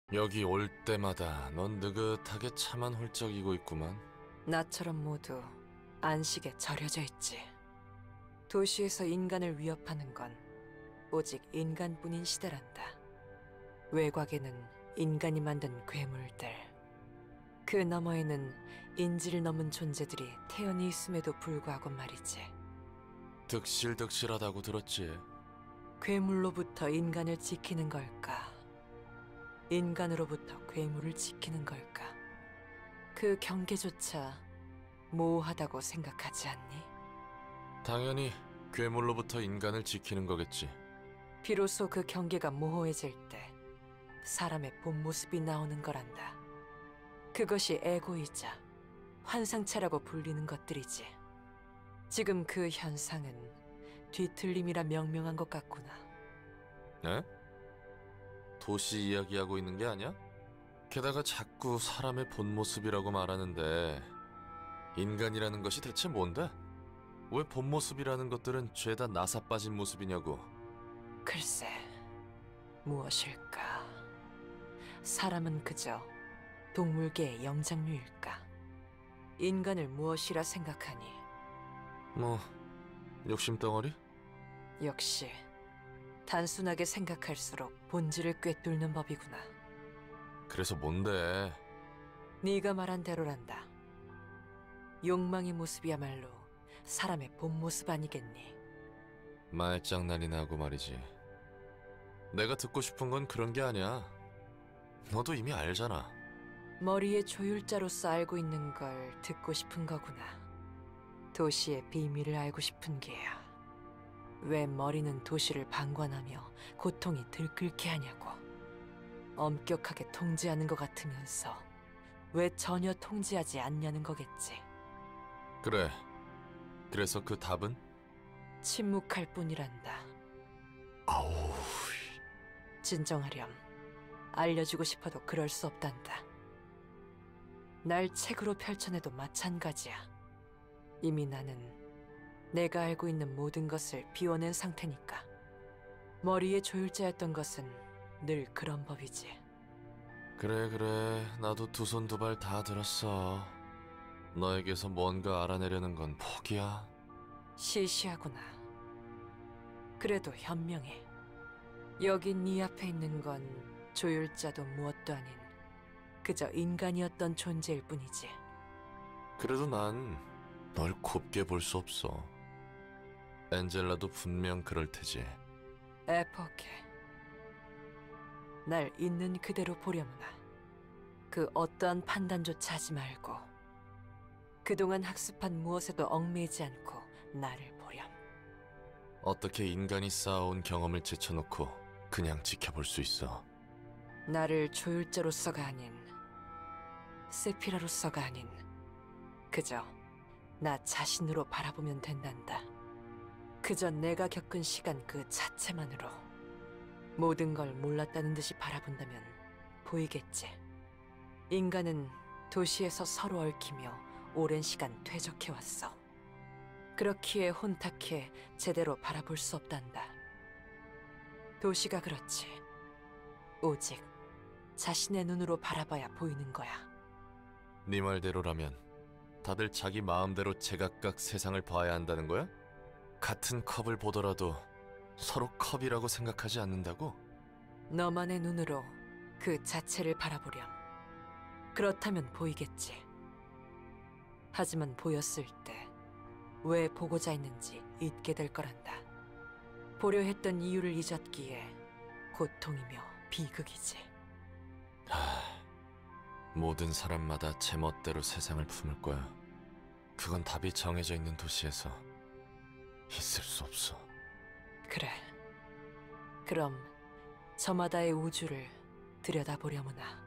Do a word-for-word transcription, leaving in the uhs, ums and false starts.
여기 올 때마다 넌 느긋하게 차만 훌쩍이고 있구만. 나처럼 모두 안식에 절여져 있지. 도시에서 인간을 위협하는 건 오직 인간뿐인 시대란다. 외곽에는 인간이 만든 괴물들, 그 너머에는 인지를 넘은 존재들이 태연히 있음에도 불구하고 말이지. 득실득실하다고 들었지. 괴물로부터 인간을 지키는 걸까? 인간으로부터 괴물을 지키는 걸까? 그 경계조차 모호하다고 생각하지 않니? 당연히 괴물로부터 인간을 지키는 거겠지. 비로소 그 경계가 모호해질 때 사람의 본 모습이 나오는 거란다. 그것이 에고이자 환상체라고 불리는 것들이지. 지금 그 현상은 뒤틀림이라 명명한 것 같구나. 에? 도시 이야기하고 있는 게 아니야? 게다가 자꾸 사람의 본 모습이라고 말하는데 인간이라는 것이 대체 뭔데? 왜 본 모습이라는 것들은 죄다 나사 빠진 모습이냐고. 글쎄, 무엇일까? 사람은 그저 동물계의 영장류일까? 인간을 무엇이라 생각하니? 뭐 욕심덩어리? 역시 단순하게 생각할수록 본질을 꿰뚫는 법이구나. 그래서 뭔데? 네가 말한 대로란다. 욕망의 모습이야말로 사람의 본 모습 아니겠니? 말장난이나 하고 말이지. 내가 듣고 싶은 건 그런 게 아니야. 너도 이미 알잖아. 머리의 조율자로서 알고 있는 걸 듣고 싶은 거구나. 도시의 비밀을 알고 싶은 게야. 왜 머리는 도시를 방관하며 고통이 들끓게 하냐고. 엄격하게 통제하는 것 같으면서 왜 전혀 통제하지 않냐는 거겠지. 그래. 그래서 그 답은? 침묵할 뿐이란다. 아우. 진정하렴. 알려주고 싶어도 그럴 수 없단다. 날 책으로 펼쳐내도 마찬가지야. 이미 나는 내가 알고 있는 모든 것을 비워낸 상태니까. 머리의 조율자였던 것은 늘 그런 법이지. 그래 그래. 나도 두 손 두 발 다 들었어. 너에게서 뭔가 알아내려는 건 포기야. 시시하구나. 그래도 현명해. 여기 네 앞에 있는 건 조율자도 무엇도 아닌 그저 인간이었던 존재일 뿐이지. 그래도 난 널 곱게 볼 수 없어. 엔젤라도 분명 그럴 테지. 에포케. 날 있는 그대로 보려무나. 그 어떠한 판단조차 하지 말고 그동안 학습한 무엇에도 얽매이지 않고 나를 보렴. 어떻게 인간이 쌓아온 경험을 제쳐놓고 그냥 지켜볼 수 있어. 나를 조율자로서가 아닌 세피라로서가 아닌 그저 나 자신으로 바라보면 된단다. 그저 내가 겪은 시간 그 자체만으로 모든 걸 몰랐다는 듯이 바라본다면 보이겠지. 인간은 도시에서 서로 얽히며 오랜 시간 퇴적해왔어. 그렇기에 혼탁해 제대로 바라볼 수 없단다. 도시가 그렇지. 오직 자신의 눈으로 바라봐야 보이는 거야. 네 말대로라면 다들 자기 마음대로 제각각 세상을 봐야 한다는 거야? 같은 컵을 보더라도 서로 컵이라고 생각하지 않는다고? 너만의 눈으로 그 자체를 바라보렴. 그렇다면 보이겠지. 하지만 보였을 때 왜 보고자 했는지 잊게 될 거란다. 보려 했던 이유를 잊었기에 고통이며 비극이지. 하... 모든 사람마다 제멋대로 세상을 품을 거야. 그건 답이 정해져 있는 도시에서 있을 수 없어. 그래. 그럼 저마다의 우주를 들여다보려무나.